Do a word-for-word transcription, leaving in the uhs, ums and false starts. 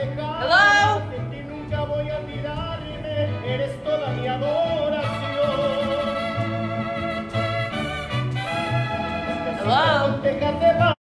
Hello? De ti nunca voy a olvidarme, eres toda mi adoración. Hello? Déjate